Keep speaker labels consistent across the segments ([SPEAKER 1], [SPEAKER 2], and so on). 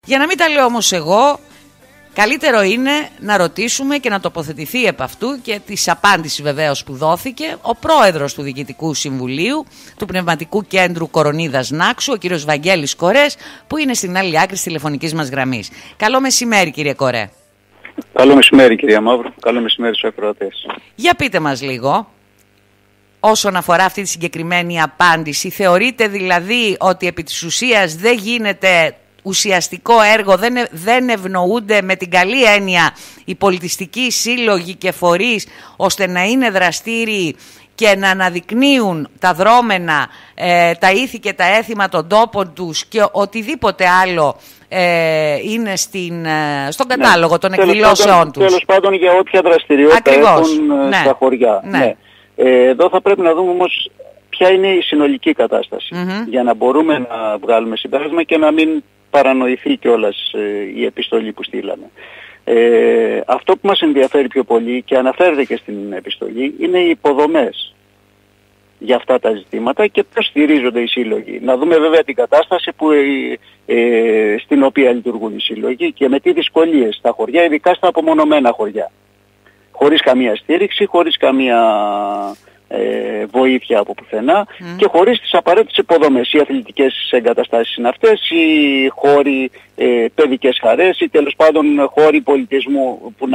[SPEAKER 1] Για να μην τα λέω όμως εγώ, καλύτερο είναι να ρωτήσουμε και να τοποθετηθεί επ' αυτού και της απάντησης βεβαίως που δόθηκε ο πρόεδρος του Διοικητικού Συμβουλίου του Πνευματικού Κέντρου Κορονίδας Νάξου, ο κύριος Βαγγέλης Κορές, που είναι στην άλλη άκρη της τηλεφωνικής μας γραμμής. Καλό μεσημέρι, κύριε Κορέ.
[SPEAKER 2] Καλό μεσημέρι, κυρία Μαύρο. Καλό μεσημέρι στους ακροατές.
[SPEAKER 1] Για πείτε μας λίγο, όσον αφορά αυτή τη συγκεκριμένη απάντηση, θεωρείτε δηλαδή ότι επί της ουσίας δεν γίνεται ουσιαστικό έργο, δεν ευνοούνται με την καλή έννοια οι πολιτιστικοί σύλλογοι και φορείς ώστε να είναι δραστήριοι και να αναδεικνύουν τα δρόμενα, τα ήθη και τα έθιμα των τόπων τους και οτιδήποτε άλλο είναι στον κατάλογο των εκδηλώσεων τους.
[SPEAKER 2] Τέλος πάντων για όποια δραστηριότητα έχουν στα χωριά.
[SPEAKER 1] Ναι.
[SPEAKER 2] Εδώ θα πρέπει να δούμε όμως ποια είναι η συνολική κατάσταση για να μπορούμε να βγάλουμε συμπέρασμα και να μην παρανοηθεί κιόλας η επιστολή που στείλαμε. Αυτό που μας ενδιαφέρει πιο πολύ και αναφέρεται και στην επιστολή είναι οι υποδομές για αυτά τα ζητήματα και πώς στηρίζονται οι σύλλογοι. Να δούμε βέβαια την κατάσταση στην οποία λειτουργούν οι σύλλογοι και με τι δυσκολίες στα χωριά, ειδικά στα απομονωμένα χωριά. Χωρίς καμία στήριξη, χωρίς καμία βοήθεια από πουθενά και χωρίς τις απαραίτητες υποδομές. Οι αθλητικές εγκαταστάσεις είναι αυτές, οι χώροι παιδικές χαρές ή τέλος πάντων χώροι πολιτισμού που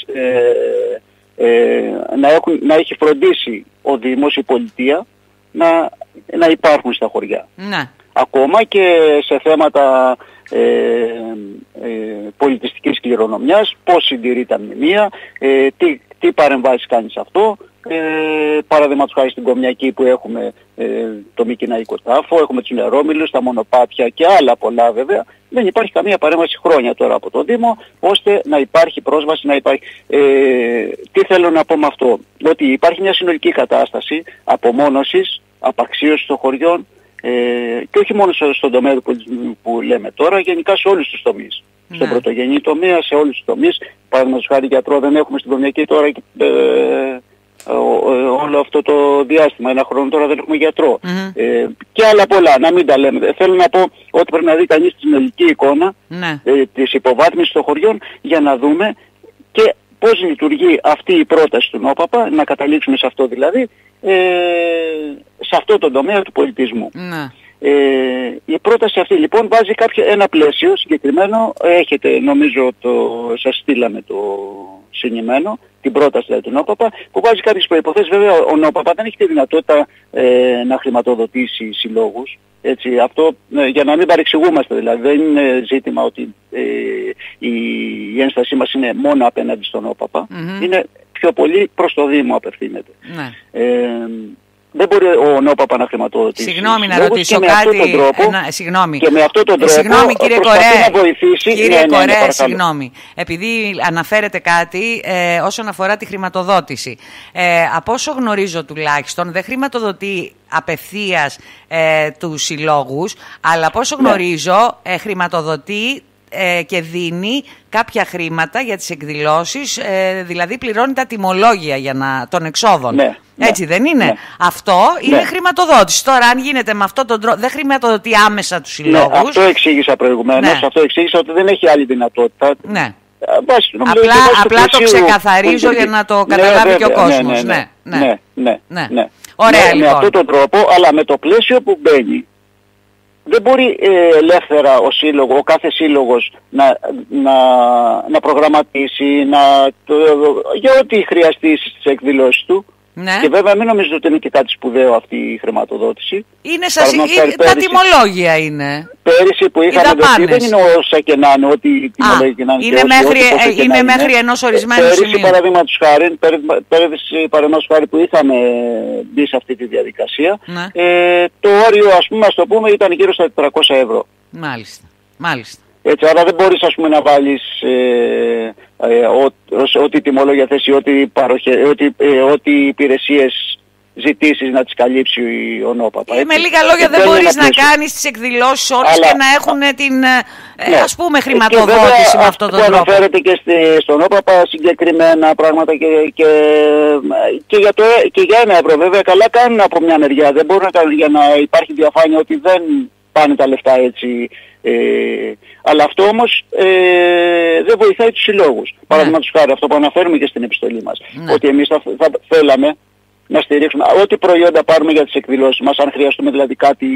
[SPEAKER 2] να έχει φροντίσει ο Δήμος, η πολιτεία να υπάρχουν στα χωριά.
[SPEAKER 1] Ναι.
[SPEAKER 2] Ακόμα και σε θέματα πολιτιστικής κληρονομιάς, πώς συντηρεί τα μνημεία, τι παρεμβάσεις κάνει σε αυτό. Παραδείγματος χάρη στην Κομιακή που έχουμε το Μικηναϊκό Τάφο, έχουμε τους νερόμυλους, τα μονοπάτια και άλλα πολλά βέβαια. Δεν υπάρχει καμία παρέμβαση χρόνια τώρα από το Δήμο ώστε να υπάρχει πρόσβαση, να υπάρχει. Τι θέλω να πω με αυτό? Ότι υπάρχει μια συνολική κατάσταση απομόνωσης, απαξίωσης των χωριών και όχι μόνο στον τομέα του πολιτισμού που λέμε τώρα, γενικά σε όλους τους τομείς. Ναι. Στον πρωτογενή τομέα, σε όλους τους τομείς. Παραδείγματος χάρη γιατρό δεν έχουμε στην Κομιακή τώρα όλο αυτό το διάστημα, ένα χρόνο τώρα δεν έχουμε γιατρό. Και άλλα πολλά, να μην τα λέμε. Θέλω να πω ότι πρέπει να δει κανείς τη συνολική εικόνα της υποβάθμισης των χωριών για να δούμε και πώς λειτουργεί αυτή η πρόταση του ΝΟΠΑΠΑ, να καταλήξουμε σε αυτό δηλαδή, σε αυτό το τομέα του πολιτισμού. Η πρόταση αυτή λοιπόν βάζει ένα πλαίσιο συγκεκριμένο, έχετε νομίζω σας στείλαμε το συνημμένο, την πρόταση του ΝΟΠΑΠΑ, που βάζει κάποιες προϋποθέσεις. Βέβαια ο ΝΟΠΑΠΑ δεν έχει τη δυνατότητα να χρηματοδοτήσει συλλόγους. Έτσι, αυτό για να μην παρεξηγούμαστε δηλαδή, δεν είναι ζήτημα ότι η ένστασή μας είναι μόνο απέναντι στον ΝΟΠΑΠΑ, είναι πιο πολύ προς το Δήμο απευθύνεται. Δεν μπορεί ο ΝΟΠΑΠΑ να χρηματοδοτήσει.
[SPEAKER 1] Συγγνώμη να ρωτήσω κάτι. Συγγνώμη.
[SPEAKER 2] Και με αυτόν τον τρόπο
[SPEAKER 1] συγγνώμη, κύριε Κορέ,
[SPEAKER 2] να βοηθήσει.
[SPEAKER 1] Κύριε Κορέ, συγγνώμη. Επειδή αναφέρετε κάτι όσον αφορά τη χρηματοδότηση. Από όσο γνωρίζω τουλάχιστον, δεν χρηματοδοτεί απευθείας τους συλλόγους, αλλά από όσο γνωρίζω χρηματοδοτεί και δίνει κάποια χρήματα για τις εκδηλώσεις, δηλαδή πληρώνει τα τιμολόγια των εξόδων. Έτσι δεν είναι? Αυτό είναι χρηματοδότηση. Τώρα αν γίνεται με αυτόν τον τρόπο, δεν χρηματοδοτεί άμεσα τους συλλόγους.
[SPEAKER 2] Αυτό εξήγησα προηγουμένως, αυτό εξήγησα ότι δεν έχει άλλη δυνατότητα.
[SPEAKER 1] Απλά το ξεκαθαρίζω για να το καταλάβει και ο κόσμος. Ωραία,
[SPEAKER 2] με αυτόν τον τρόπο, αλλά με το πλαίσιο που μπαίνει, δεν μπορεί ελεύθερα ο κάθε σύλλογος να προγραμματίσει για ό,τι χρειαστεί στις εκδηλώσεις του. Και βέβαια μην νομίζετε ότι είναι και κάτι σπουδαίο αυτή η χρηματοδότηση.
[SPEAKER 1] Είναι τα τιμολόγια είναι.
[SPEAKER 2] Πέρυσι που είχαμε δοθεί δεν είναι όσα και να είναι, ό,τι τιμολόγια και να είναι.
[SPEAKER 1] Είναι μέχρι ενός ορισμένου σημείου.
[SPEAKER 2] Πέρυσι παραδείγματος χάρη που είχαμε μπει σε αυτή τη διαδικασία, το όριο ας το πούμε ήταν γύρω στα 400 ευρώ.
[SPEAKER 1] Μάλιστα.
[SPEAKER 2] Έτσι, άρα δεν μπορείς να βάλεις ό,τι τιμολόγια θέσει, ό,τι υπηρεσίες ζητήσεις να τις καλύψει ο ΝΟΠΑΠΑ.
[SPEAKER 1] Με λίγα λόγια δεν μπορείς να κάνεις τις εκδηλώσεις όλες και να έχουν την ας πούμε χρηματοδότηση με αυτόν τον τρόπο.
[SPEAKER 2] Αναφέρεται και στον ΝΟΠΑΠΑ συγκεκριμένα πράγματα και για 1 ευρώ. Βέβαια καλά κάνουν από μια μεριά, δεν μπορούν να κάνουν για να υπάρχει διαφάνεια ότι δεν πάνε τα λεφτά έτσι Αλλά αυτό όμως δεν βοηθάει τους συλλόγους. Παραδείγματος χάρη, αυτό που αναφέρουμε και στην επιστολή μας. Ότι εμείς θα θέλαμε να στηρίξουμε ό,τι προϊόντα πάρουμε για τις εκδηλώσεις μας, αν χρειαστούμε δηλαδή κάτι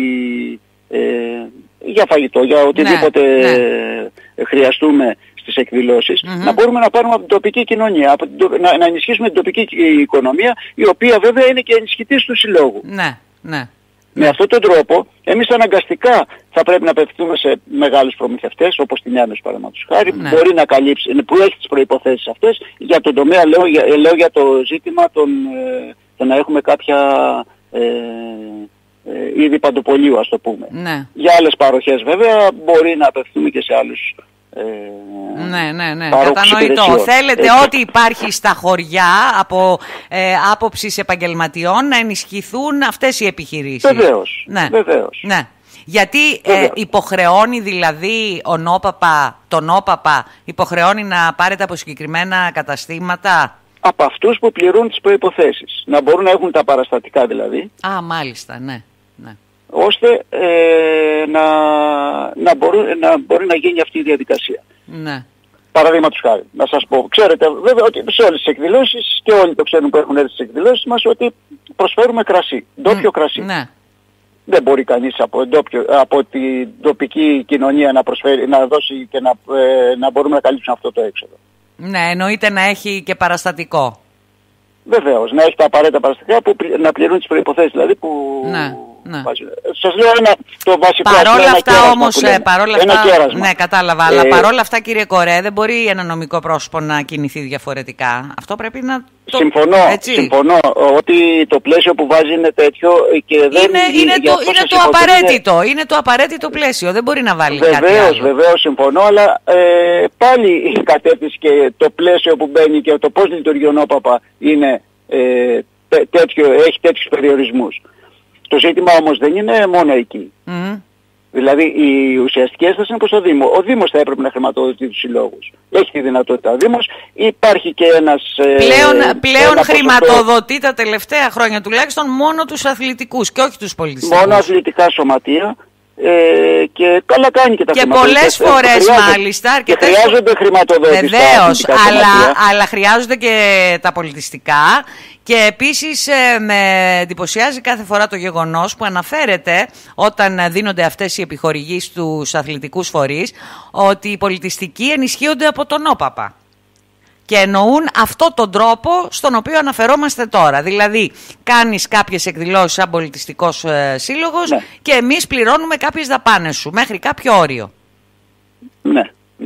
[SPEAKER 2] για φαγητό, για οτιδήποτε χρειαστούμε στις εκδηλώσεις, να μπορούμε να πάρουμε από την τοπική κοινωνία, να ενισχύσουμε την τοπική οικονομία, η οποία βέβαια είναι και ενισχυτής του συλλόγου. Με αυτόν τον τρόπο, εμείς αναγκαστικά θα πρέπει να απευθυνθούμε σε μεγάλους προμηθευτές, όπως την Άμεση παραδείγματος χάρη, που μπορεί να καλύψει, που έχει τις προϋποθέσεις αυτές, για τον τομέα, λέω για το ζήτημα το να έχουμε κάποια είδη παντοπολίου, ας το πούμε. Για άλλες παροχές βέβαια μπορεί να απευθυνθούμε και σε άλλους.
[SPEAKER 1] Κατανοητό. Θέλετε ό,τι υπάρχει στα χωριά από άποψης επαγγελματιών να ενισχυθούν αυτές οι επιχειρήσεις.
[SPEAKER 2] Βεβαίως.
[SPEAKER 1] Γιατί υποχρεώνει δηλαδή τον ΟΠΑΠΑ υποχρεώνει να πάρετε από συγκεκριμένα καταστήματα. Από
[SPEAKER 2] αυτούς που πληρούν τις προϋποθέσεις. Να μπορούν να έχουν τα παραστατικά δηλαδή.
[SPEAKER 1] Μάλιστα, ναι.
[SPEAKER 2] Ώστε να μπορεί να γίνει αυτή η διαδικασία. Παραδείγματος χάρη, να σας πω, ξέρετε βέβαια ότι σε όλες τις εκδηλώσεις και όλοι το ξέρουν που έχουν έρθει στις εκδηλώσεις μας ότι προσφέρουμε κρασί, ντόπιο κρασί. Δεν μπορεί κανείς από την τοπική κοινωνία να δώσει και να μπορούμε να καλύψουμε αυτό το έξοδο.
[SPEAKER 1] Εννοείται να έχει και παραστατικό.
[SPEAKER 2] Βεβαίως, να έχει τα απαραίτητα παραστατικά που να πληρούν τις προϋποθέσεις δηλαδή που... Σας λέω το βασικό.
[SPEAKER 1] Παρόλα αυτά όμως, κατάλαβα, αλλά παρόλα αυτά κύριε Κορέ, δεν μπορεί ένα νομικό πρόσωπο να κινηθεί διαφορετικά. Αυτό πρέπει να...
[SPEAKER 2] Συμφωνώ ότι το πλαίσιο που βάζει είναι τέτοιο και δεν
[SPEAKER 1] είναι το απαραίτητο. Είναι το απαραίτητο πλαίσιο, δεν μπορεί να βάλει κάτι άλλο.
[SPEAKER 2] Βεβαίως συμφωνώ, αλλά πάλι η κατεύθυνση και το πλαίσιο που μπαίνει και το πώς λειτουργεί ο ΝΟΠΑΠΑ είναι έχει τέτοιους περιορισμούς. Το ζήτημα όμως δεν είναι μόνο εκεί. Δηλαδή η ουσιαστική έσταση είναι προς το Δήμο. Ο Δήμος θα έπρεπε να χρηματοδοτεί τους συλλόγους. Έχει τη δυνατότητα ο Δήμος. Υπάρχει και ένας...
[SPEAKER 1] Πλέον χρηματοδοτεί τα τελευταία χρόνια τουλάχιστον μόνο τους αθλητικούς και όχι τους πολιτιστικούς.
[SPEAKER 2] Μόνο αθλητικά σωματεία. Και καλά κάνει και τα
[SPEAKER 1] χρηματοδοτικά. Και πολλές φορές μάλιστα.
[SPEAKER 2] Και χρειάζονται χρηματοδότηση.
[SPEAKER 1] Βεβαίως, αλλά χρειάζονται και τα πολιτιστικά. Και επίσης με εντυπωσιάζει κάθε φορά το γεγονός που αναφέρεται όταν δίνονται αυτές οι επιχορηγήσεις στους αθλητικούς φορείς ότι οι πολιτιστικοί ενισχύονται από τον ΟΠΑΠΑ. Και εννοούν αυτόν τον τρόπο στον οποίο αναφερόμαστε τώρα. Δηλαδή, κάνεις κάποιες εκδηλώσεις σαν πολιτιστικός σύλλογος και εμείς πληρώνουμε κάποιες δαπάνες σου μέχρι κάποιο όριο.
[SPEAKER 2] Ναι.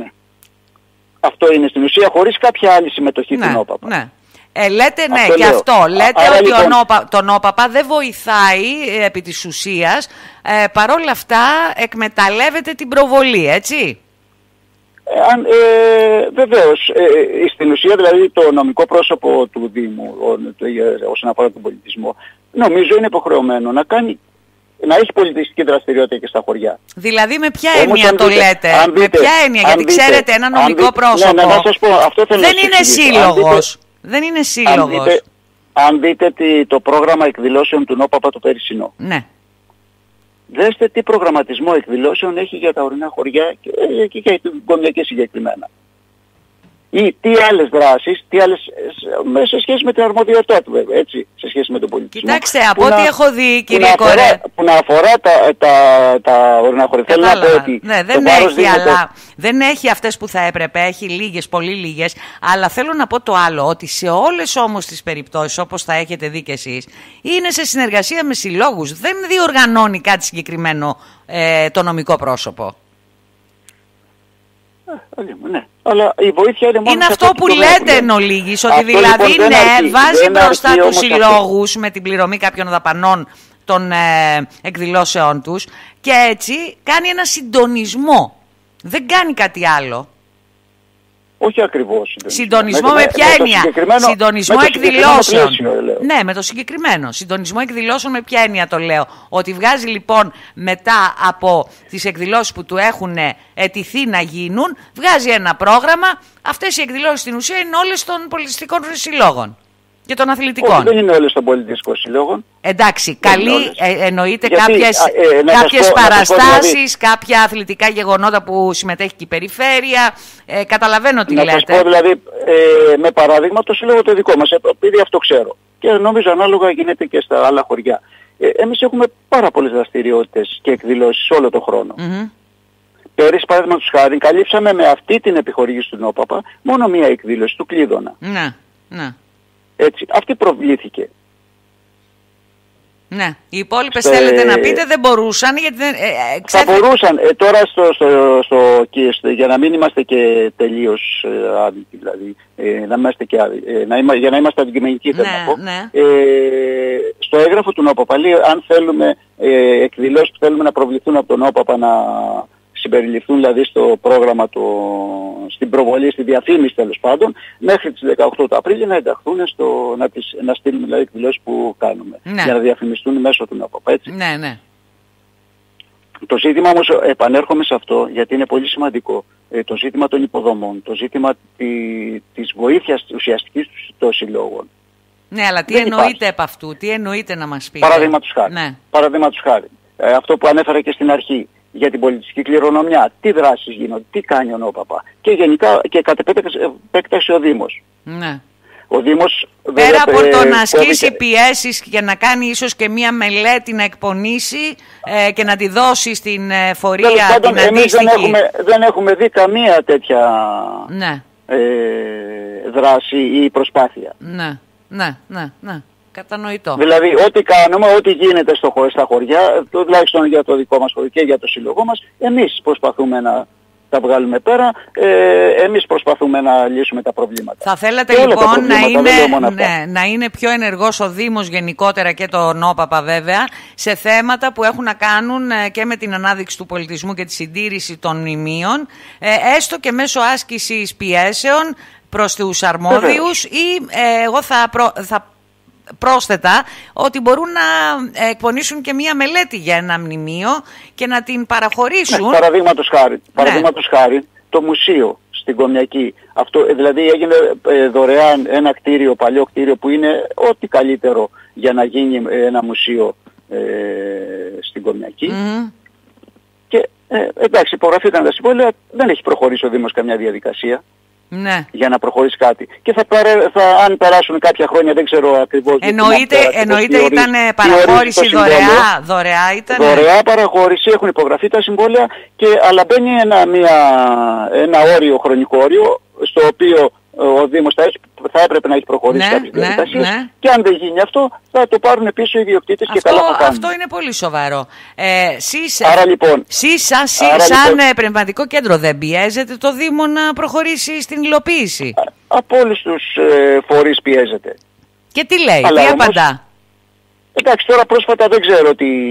[SPEAKER 2] Αυτό είναι στην ουσία χωρίς κάποια άλλη συμμετοχή του ΟΠΑΠΑ.
[SPEAKER 1] Λέτε και αυτό. Λέτε ότι τον ΟΠΑΠΑ δεν βοηθάει επί της ουσίας. Παρόλα αυτά εκμεταλλεύεται την προβολή, έτσι.
[SPEAKER 2] Βεβαίως, στην ουσία δηλαδή το νομικό πρόσωπο του Δήμου όσον αφορά τον πολιτισμό νομίζω είναι υποχρεωμένο να έχει πολιτιστική δραστηριότητα και στα χωριά.
[SPEAKER 1] Δηλαδή με ποια έννοια το λέτε, με ποια έννοια, γιατί ξέρετε ένα νομικό πρόσωπο
[SPEAKER 2] να σας πω, αυτό
[SPEAKER 1] δεν είναι σύλλογος. Δεν είναι σύλλογος.
[SPEAKER 2] Αν δείτε το πρόγραμμα εκδηλώσεων του ΝΟΠΑΠΑ το περσινό. Δέστε τι προγραμματισμό εκδηλώσεων έχει για τα ορεινά χωριά και για την Κομιακή συγκεκριμένα. Ή τι άλλες δράσεις, σε σχέση με την αρμοδιότητά του βέβαια, έτσι, σε σχέση με τον πολιτισμό.
[SPEAKER 1] Κοιτάξτε, από ό,τι έχω δει κύριε Κορέ...
[SPEAKER 2] Που να αφορά τα ορεινά χωριά.
[SPEAKER 1] Κατάλαβα, δεν έχει, αλλά δεν έχει αυτές που θα έπρεπε, έχει λίγες, πολύ λίγες, αλλά θέλω να πω το άλλο, ότι σε όλες όμως τις περιπτώσεις, όπως θα έχετε δει κι εσείς, είναι σε συνεργασία με συλλόγους, δεν διοργανώνει κάτι συγκεκριμένο το νομικό πρόσωπο.
[SPEAKER 2] Ναι. Αλλά η βοήθεια είναι μόνο
[SPEAKER 1] είναι αυτό που λέτε εν ολίγης, ότι δηλαδή λοιπόν βάζει μπροστά τους συλλόγους με την πληρωμή κάποιων δαπανών των εκδηλώσεών τους και έτσι κάνει ένα συντονισμό. Δεν κάνει κάτι άλλο.
[SPEAKER 2] Όχι ακριβώς.
[SPEAKER 1] Συντονισμό με ποια έννοια? Συντονισμό εκδηλώσεων. Ναι, με το συγκεκριμένο. Συντονισμό εκδηλώσεων με ποια έννοια το λέω? Ότι βγάζει λοιπόν μετά από τις εκδηλώσεις που του έχουν αιτηθεί να γίνουν, βγάζει ένα πρόγραμμα. Αυτές οι εκδηλώσεις στην ουσία είναι όλες των πολιτιστικών συλλόγων. Και των αθλητικών.
[SPEAKER 2] Όχι, δεν είναι όλες των πολιτιστικών συλλόγων.
[SPEAKER 1] Εντάξει, εννοείται κάποιες παραστάσεις, δηλαδή, κάποια αθλητικά γεγονότα που συμμετέχει και η περιφέρεια. Καταλαβαίνω τι λέτε.
[SPEAKER 2] Να σας πω δηλαδή, με παράδειγμα, το σύλλογο το δικό μας, επειδή αυτό ξέρω. Και νομίζω ανάλογα γίνεται και στα άλλα χωριά. Εμείς έχουμε πάρα πολλές δραστηριότητες και εκδηλώσεις όλο τον χρόνο. Πέρυσι, παραδείγματος χάρη, καλύψαμε με αυτή την επιχορήγηση του ΝΟΠΑΠΑ μόνο μία εκδήλωση του Κλείδωνα.
[SPEAKER 1] Ναι.
[SPEAKER 2] Έτσι, αυτή προβλήθηκε.
[SPEAKER 1] Ναι, οι υπόλοιπες θέλετε να πείτε δεν μπορούσαν γιατί δεν...
[SPEAKER 2] Θα μπορούσαν, τώρα για να μην είμαστε και τελείως άδικοι, δηλαδή, για να είμαστε αντικειμενικοί, στο έγγραφο του ΝΟΠΑΠΑ, αν θέλουμε εκδηλώσεις που θέλουμε να προβληθούν από τον ΝΟΠΑΠΑ να συμπεριληφθούν δηλαδή στο πρόγραμμα, στην προβολή, στη διαφήμιση τέλος πάντων, μέχρι τις 18 του Απρίλη να ενταχθούν να στείλουμε δηλαδή εκδηλώσεις που κάνουμε, για να διαφημιστούν μέσω του ΝΟΠΑΠΑ, έτσι.
[SPEAKER 1] Ναι.
[SPEAKER 2] Το ζήτημα όμως, επανέρχομαι σε αυτό, γιατί είναι πολύ σημαντικό, το ζήτημα των υποδομών, το ζήτημα της βοήθειας ουσιαστικής των συλλόγων.
[SPEAKER 1] Ναι, αλλά τι εννοείται επ' αυτού, τι εννοείται να μας πείτε.
[SPEAKER 2] Παραδείγματος χάρη. Αυτό που ανέφερα και στην αρχή. Για την πολιτιστική κληρονομιά, τι δράσεις γίνονται, τι κάνει ο ΝΟΠΑΠΑ και γενικά και κατ' επέκταση ο Δήμος.
[SPEAKER 1] Ναι.
[SPEAKER 2] Ο Δήμος,
[SPEAKER 1] πέρα από το να ασκήσει πιέσεις και να κάνει ίσως και μία μελέτη να εκπονήσει και να τη δώσει στην φορεία την αντίστοιχη.
[SPEAKER 2] Εμείς δεν έχουμε δει καμία τέτοια δράση ή προσπάθεια.
[SPEAKER 1] Ναι. Κατανοητό.
[SPEAKER 2] Δηλαδή, ό,τι κάνουμε, ό,τι γίνεται στα χωριά, τουλάχιστον για το δικό μας χωριό και για το σύλλογό μας, εμείς προσπαθούμε να τα βγάλουμε πέρα, εμείς προσπαθούμε να λύσουμε τα προβλήματα.
[SPEAKER 1] Θα θέλατε λοιπόν να είναι πιο ενεργός ο Δήμος γενικότερα και το ΝΟΠΑΠΑ βέβαια, σε θέματα που έχουν να κάνουν και με την ανάδειξη του πολιτισμού και τη συντήρηση των μνημείων, έστω και μέσω άσκησης πιέσεων προς τους αρμόδιους ή εγώ θα πρόσθετα ότι μπορούν να εκπονήσουν και μία μελέτη για ένα μνημείο και να την παραχωρήσουν.
[SPEAKER 2] Παραδείγματος χάρη, το μουσείο στην Κομιακή. Αυτό, δηλαδή έγινε δωρεάν ένα παλιό κτίριο που είναι ό,τι καλύτερο για να γίνει ένα μουσείο στην Κομιακή. Και εντάξει, υπογραφήκαν τα συμβόλαια, δεν έχει προχωρήσει ο Δήμος καμιά διαδικασία.
[SPEAKER 1] Ναι.
[SPEAKER 2] Για να προχωρήσει κάτι. Και αν περάσουν κάποια χρόνια, δεν ξέρω ακριβώς.
[SPEAKER 1] Εννοείται ήταν παραχώρηση δωρεά ήταν.
[SPEAKER 2] Δωρεά παραχώρηση, έχουν υπογραφεί τα συμβόλαια, αλλά μπαίνει ένα όριο, χρονικό όριο, στο οποίο ο Δήμος θα έπρεπε να έχει προχωρήσει κάποιες διαδικασίες και αν δεν γίνει αυτό θα το πάρουν πίσω οι ιδιοκτήτες και καλά θα κάνουν.
[SPEAKER 1] Αυτό είναι πολύ σοβαρό.
[SPEAKER 2] Άρα λοιπόν,
[SPEAKER 1] σαν πνευματικό κέντρο δεν πιέζετε το Δήμο να προχωρήσει στην υλοποίηση?
[SPEAKER 2] Από όλους τους φορείς πιέζεται.
[SPEAKER 1] Και τι λέει, τι απαντά?
[SPEAKER 2] Εντάξει, τώρα πρόσφατα δεν ξέρω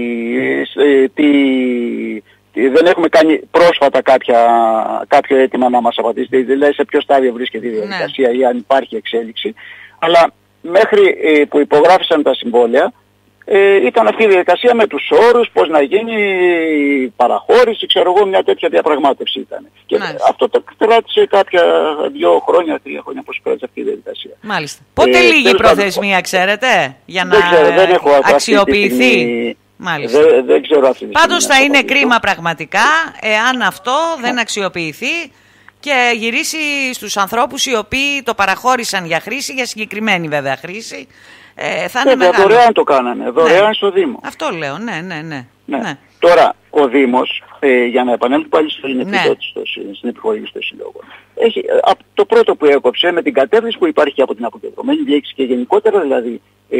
[SPEAKER 2] δεν έχουμε κάνει πρόσφατα κάποιο αίτημα να μας απαντήσει, δηλαδή σε ποιο στάδιο βρίσκεται η διαδικασία ή αν υπάρχει εξέλιξη. Αλλά μέχρι που υπογράφησαν τα συμβόλαια ήταν αυτή η διαδικασία με τους όρους, πώς να γίνει η παραχώρηση, ξέρω εγώ, μια τέτοια διαπραγμάτευση ήταν. Και αυτό το κράτησε 2 χρόνια, 3 χρόνια πώς κράτησε αυτή η διαδικασία.
[SPEAKER 1] Μάλιστα. Πότε λίγη προθεσμία, ξέρετε, για να αξιοποιηθεί? Μάλιστα.
[SPEAKER 2] Δεν ξέρω αυτή.
[SPEAKER 1] Πάντως θα είναι κρίμα πραγματικά εάν αυτό δεν αξιοποιηθεί και γυρίσει στους ανθρώπους οι οποίοι το παραχώρησαν για χρήση, για συγκεκριμένη βέβαια χρήση. Θα είναι μεγάλο.
[SPEAKER 2] Δωρεάν το κάνανε, δωρεάν στο Δήμο.
[SPEAKER 1] Αυτό λέω, ναι.
[SPEAKER 2] Τώρα ο Δήμος, για να επανέλθω πάλι στην επιχορήγηση των συλλόγων, το πρώτο που έκοψε με την κατεύθυνση που υπάρχει από την αποκεντρωμένη διοίκηση και γενικότερα δηλαδή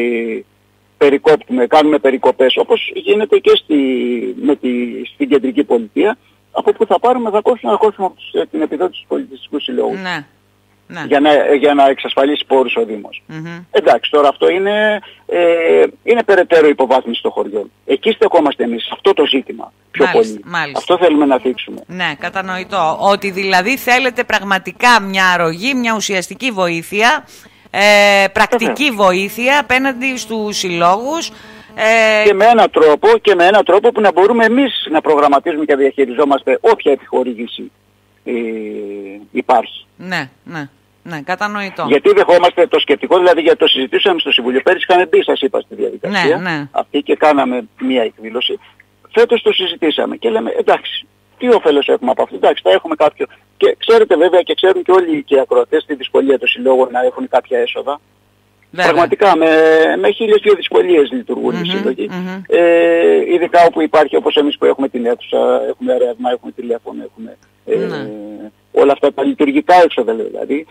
[SPEAKER 2] κάνουμε περικοπές όπως γίνεται και στην κεντρική πολιτεία, από που θα πάρουμε θα κόψουμε την επιδότηση του πολιτιστικού συλλόγου. Ναι. Για να εξασφαλίσει πόρους ο Δήμος. Εντάξει, τώρα αυτό είναι περαιτέρω υποβάθμιση των χωριών. Εκεί στεκόμαστε εμείς, αυτό το ζήτημα πιο πολύ. Αυτό θέλουμε να θίξουμε.
[SPEAKER 1] Ναι, κατανοητό. Ότι δηλαδή θέλετε πραγματικά μια αρρωγή, μια ουσιαστική βοήθεια, πρακτική βοήθεια απέναντι στους συλλόγους.
[SPEAKER 2] Και με έναν τρόπο που να μπορούμε εμείς να προγραμματίζουμε και διαχειριζόμαστε όποια επιχορήγηση υπάρχει.
[SPEAKER 1] Ναι. Ναι, κατανοητό.
[SPEAKER 2] Γιατί δεχόμαστε το σκεπτικό, δηλαδή γιατί το συζητήσαμε στο Συμβούλιο. Πέρυσι είχαμε μπει, σας είπα, στη διαδικασία αυτή και κάναμε μία εκδήλωση. Φέτος το συζητήσαμε και λέμε εντάξει, τι όφελος έχουμε από αυτό. Εντάξει, θα έχουμε κάποιο. Και ξέρετε βέβαια και ξέρουν και όλοι οι ακροατές τη δυσκολία των συλλόγων να έχουν κάποια έσοδα. Βέβαια. Πραγματικά με 1002 δυσκολίες λειτουργούν οι σύλλογοι. Ειδικά όπου υπάρχει, όπως εμείς που έχουμε την αίθουσα, έχουμε ρεύμα, έχουμε τηλέφωνο, έχουμε όλα αυτά τα λειτουργικά έξοδα δηλαδή,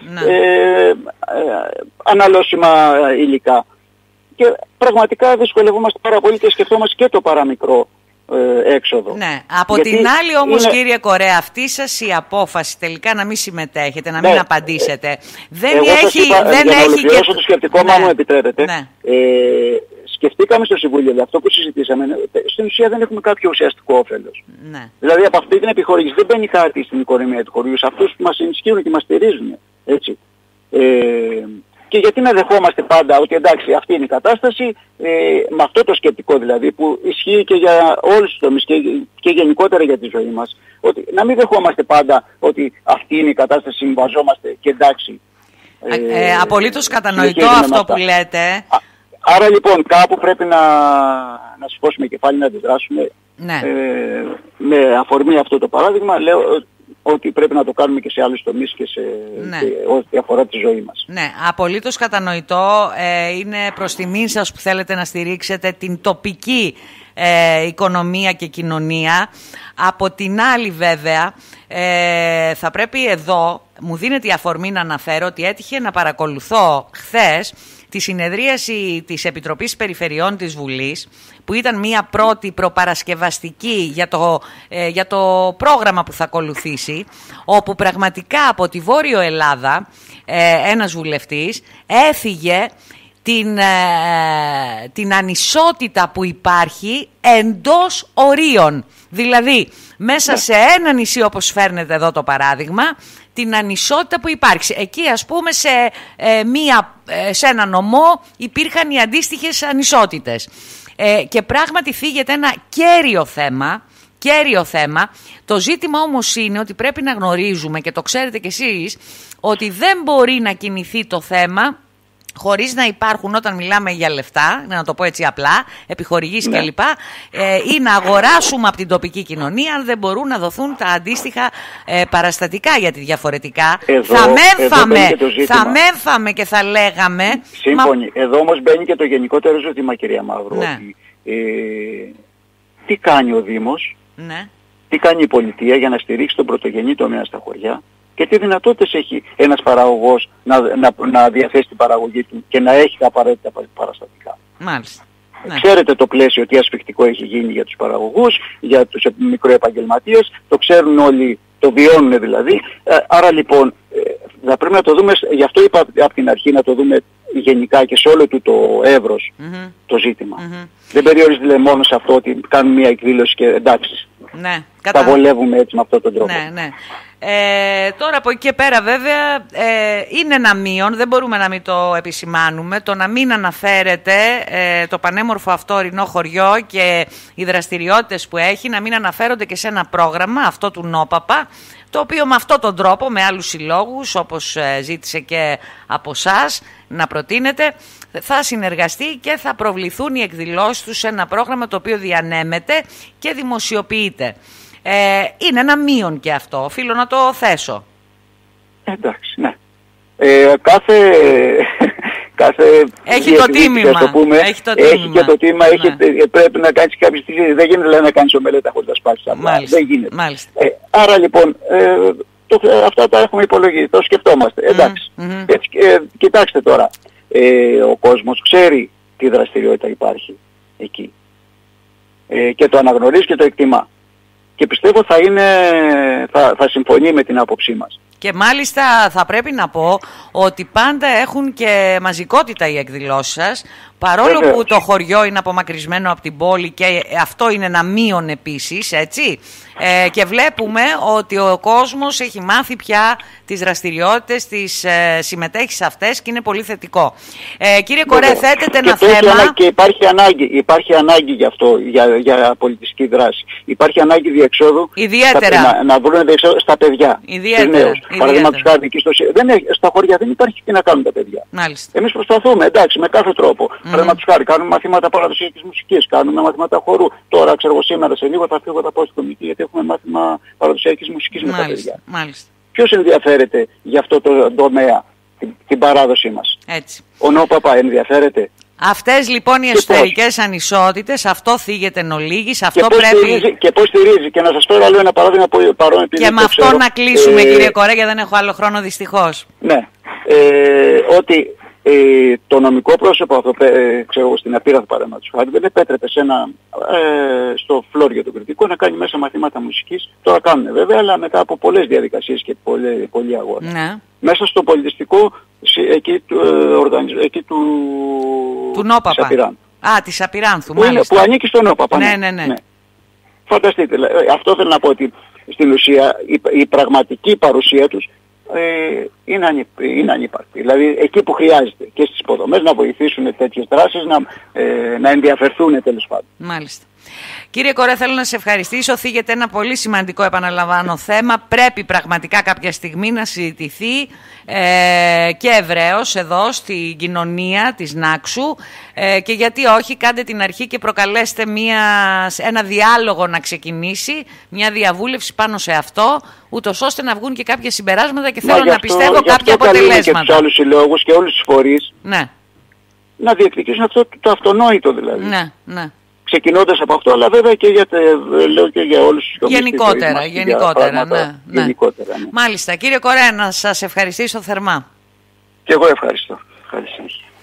[SPEAKER 2] αναλώσιμα υλικά. Και πραγματικά δυσκολευόμαστε πάρα πολύ και σκεφτόμαστε και το παραμικρό έξοδο.
[SPEAKER 1] Ναι. Από την άλλη όμως κύριε Κορέα, αυτή σας η απόφαση τελικά να μην συμμετέχετε, να μην απαντήσετε, δεν έχει
[SPEAKER 2] και το σκεπτικό μου επιτρέπετε. Σκεφτήκαμε στο Συμβούλιο, αυτό που συζητήσαμε, στην ουσία δεν έχουμε κάποιο ουσιαστικό όφελος. Δηλαδή από αυτή την επιχορήγηση δεν μπαίνει κάτι στην οικονομία του χωριού, σε αυτούς που μας ενισχύουν και μας στηρίζουν. Έτσι. Και γιατί να δεχόμαστε πάντα ότι εντάξει αυτή είναι η κατάσταση, με αυτό το σκεπτικό δηλαδή που ισχύει και για όλους τους τομείς και γενικότερα για τη ζωή μας, ότι να μην δεχόμαστε πάντα ότι αυτή είναι η κατάσταση, συμβαζόμαστε και εντάξει.
[SPEAKER 1] Απολύτως κατανοητό αυτό που λέτε.
[SPEAKER 2] Άρα λοιπόν κάπου πρέπει να σηκώσουμε κεφάλι, να αντιδράσουμε. Με αφορμή αυτό το παράδειγμα λέω ότι πρέπει να το κάνουμε και σε άλλους τομείς και σε ό,τι αφορά τη ζωή μας.
[SPEAKER 1] Ναι, απολύτως κατανοητό. Είναι προς τιμήν σας που θέλετε να στηρίξετε την τοπική οικονομία και κοινωνία. Από την άλλη βέβαια θα πρέπει εδώ, μου δίνεται η αφορμή να αναφέρω ότι έτυχε να παρακολουθώ χθες τη συνεδρίαση της Επιτροπής Περιφερειών της Βουλής, που ήταν μια πρώτη προπαρασκευαστική για το πρόγραμμα που θα ακολουθήσει, όπου πραγματικά από τη Βόρειο Ελλάδα ένας βουλευτής έφυγε την ανισότητα που υπάρχει εντός ορίων. Δηλαδή, μέσα σε ένα νησί, όπως φέρνετε εδώ το παράδειγμα, την ανισότητα που υπάρχει. Εκεί, ας πούμε, σε ένα νομό υπήρχαν οι αντίστοιχες ανισότητες. Και πράγματι φύγεται ένα κέριο θέμα. Το ζήτημα όμως είναι ότι πρέπει να γνωρίζουμε, και το ξέρετε κι εσείς, ότι δεν μπορεί να κινηθεί το θέμα χωρίς να υπάρχουν, όταν μιλάμε για λεφτά, να το πω έτσι απλά, επιχορηγήσεις κλπ, ή να αγοράσουμε από την τοπική κοινωνία, αν δεν μπορούν να δοθούν τα αντίστοιχα παραστατικά, γιατί διαφορετικά θα μένθαμε και θα λέγαμε...
[SPEAKER 2] Σύμφωνοι. Εδώ όμως μπαίνει και το γενικότερο ζήτημα, κυρία Μαύρου, ότι τι κάνει ο Δήμος, τι κάνει η πολιτεία για να στηρίξει τον πρωτογενή τομέα στα χωριά, και τι δυνατότητες έχει ένας παραγωγός να διαθέσει την παραγωγή του και να έχει τα απαραίτητα παραστατικά.
[SPEAKER 1] Μάλιστα.
[SPEAKER 2] Ξέρετε το πλαίσιο τι ασφικτικό έχει γίνει για τους παραγωγούς, για τους μικροεπαγγελματίες, το ξέρουν όλοι, το βιώνουν δηλαδή. Άρα λοιπόν θα πρέπει να το δούμε, γι' αυτό είπα από την αρχή να το δούμε γενικά και σε όλο του το εύρος το ζήτημα. Δεν περιορίζεται μόνο σε αυτό ότι κάνουμε μια εκδήλωση και εντάξει, τα βολεύουμε έτσι με αυτόν τον τρόπο.
[SPEAKER 1] Τώρα από εκεί και πέρα βέβαια είναι ένα μείον, δεν μπορούμε να μην το επισημάνουμε, το να μην αναφέρεται το πανέμορφο αυτό ορεινό χωριό και οι δραστηριότητες που έχει, να μην αναφέρονται και σε ένα πρόγραμμα αυτό του ΝΟΠΑΠΑ, το οποίο με αυτόν τον τρόπο, με άλλους συλλόγους, όπως ζήτησε και από εσάς να προτείνετε, θα συνεργαστεί και θα προβληθούν οι εκδηλώσεις του σε ένα πρόγραμμα το οποίο διανέμεται και δημοσιοποιείται. Είναι ένα μείον και αυτό, οφείλω να το θέσω.
[SPEAKER 2] Εντάξει, ναι. Κάθε
[SPEAKER 1] έχει το τίμημα.
[SPEAKER 2] Έχει και το τίμημα, πρέπει να κάνεις κάποιες στιγμές. Δεν γίνεται να κάνεις ομελέτα χωρίς να σπάσεις απλά. Δεν γίνεται. Άρα λοιπόν, αυτά τα έχουμε υπολογίσει, το σκεφτόμαστε. Εντάξει. Κοιτάξτε τώρα, ο κόσμος ξέρει τι δραστηριότητα υπάρχει εκεί. Και το αναγνωρίζει και το εκτιμά. Και πιστεύω θα συμφωνεί με την άποψή μας.
[SPEAKER 1] Και μάλιστα θα πρέπει να πω ότι πάντα έχουν και μαζικότητα οι εκδηλώσεις σας, παρόλο που το χωριό είναι απομακρυσμένο από την πόλη και αυτό είναι ένα μείον επίσης, έτσι. Και βλέπουμε ότι ο κόσμος έχει μάθει πια τις δραστηριότητες, τις συμμετέχει σε αυτές και είναι πολύ θετικό. Κύριε Κορέ, θέτετε ένα θέμα...
[SPEAKER 2] Και υπάρχει ανάγκη γι' αυτό, για πολιτιστική δράση. Υπάρχει ανάγκη διεξόδου,
[SPEAKER 1] ιδιαίτερα.
[SPEAKER 2] Να βρουν διεξόδου στα παιδιά.
[SPEAKER 1] Ιδιαίτερα.
[SPEAKER 2] Παραδείγματος χάρη, στα χωριά δεν υπάρχει τι να κάνουν τα παιδιά. Εμείς προσπαθούμε, εντάξει, με κάθε τρόπο. Παραδείγματος χάρη, κάνουμε μαθήματα παραδοσιακής μουσικής, κάνουμε μαθήματα χορού. Τώρα, ξέρω εγώ, σήμερα σε λίγο θα φύγω, θα πάω στην κομική, γιατί έχουμε μάθημα παραδοσιακής μουσικής με τα παιδιά. Ποιος ενδιαφέρεται για αυτό το τομέα, την παράδοσή μας?
[SPEAKER 1] Έτσι.
[SPEAKER 2] Ο ΝΟΠΑΠΑ ενδιαφέρεται?
[SPEAKER 1] Αυτές λοιπόν οι εσωτερικές ανισότητες, αυτό θίγεται εν ολίγης, αυτό
[SPEAKER 2] και
[SPEAKER 1] πρέπει...
[SPEAKER 2] Και πώς στηρίζει, και να σας πω άλλο ένα παράδειγμα παρόν,
[SPEAKER 1] και με αυτό ξέρω, να κλείσουμε κύριε Κορέ, δεν έχω άλλο χρόνο δυστυχώς.
[SPEAKER 2] Ναι, ότι το νομικό πρόσωπο αυτό, ξέρω εγώ, στην Απίραθο παραδείγματος χάρη, δεν επέτρεπε στο Φλόριο του Κρητικού να κάνει μέσα μαθήματα μουσικής. Τώρα κάνουν βέβαια, αλλά μετά από πολλές διαδικασίες και πολλή αγώνα.
[SPEAKER 1] Ναι.
[SPEAKER 2] Μέσα στο πολιτιστικό εκεί
[SPEAKER 1] του ΝΟΠΑΠΑ. Της Απειράνθου,
[SPEAKER 2] που ανήκει στο ΝΟΠΑΠΑ.
[SPEAKER 1] Ναι.
[SPEAKER 2] Φανταστείτε, αυτό θέλω να πω, ότι στην ουσία η πραγματική παρουσία τους είναι ανύπαρκτη. Δηλαδή εκεί που χρειάζεται και στις υποδομές να βοηθήσουν τέτοιες δράσεις, να ενδιαφερθούν τέλος πάντων.
[SPEAKER 1] Μάλιστα. Κύριε Κορέ, θέλω να σε ευχαριστήσω. Θίγεται ένα πολύ σημαντικό, επαναλαμβάνω, θέμα. Πρέπει πραγματικά κάποια στιγμή να συζητηθεί και ευρέως εδώ στην κοινωνία της Νάξου και γιατί όχι, κάντε την αρχή και προκαλέστε ένα διάλογο να ξεκινήσει, μια διαβούλευση πάνω σε αυτό, ούτως ώστε να βγουν και κάποια συμπεράσματα και θέλω να πιστεύω κάποια αποτελέσματα.
[SPEAKER 2] Και τους άλλους συλλόγους και όλους τους φορείς να διεκδικήσουν αυτό το αυτονόητο δηλαδή.
[SPEAKER 1] Ναι.
[SPEAKER 2] Ξεκινώντας από αυτό, αλλά βέβαια και λέω και για όλους τους τομείς.
[SPEAKER 1] Γενικότερα, ναι. Μάλιστα. Κύριε Κορέ, να σας ευχαριστήσω θερμά.
[SPEAKER 2] Και εγώ ευχαριστώ. Ευχαριστώ.